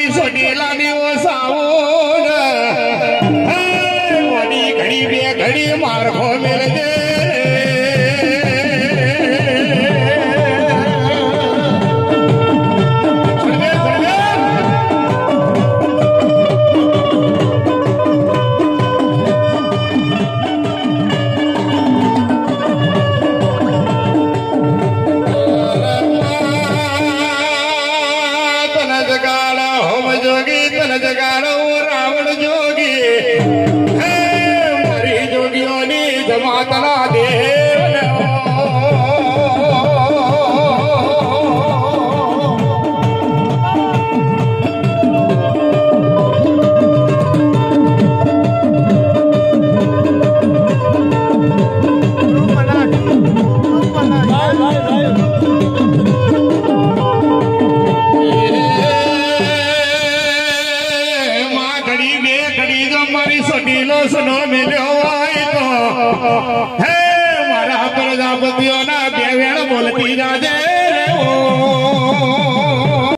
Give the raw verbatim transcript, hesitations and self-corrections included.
મારી સોટેલાની ઓસાવો મોડી ઘડી બે ઘડી મારખો મેળજે રાવણ જોગી હે મારી જોગીઓની જમાતના દેવ સુનો મિલ્યો હોય તો હે મારા પ્રજાપતિઓના બે વેણ બોલતી જાજે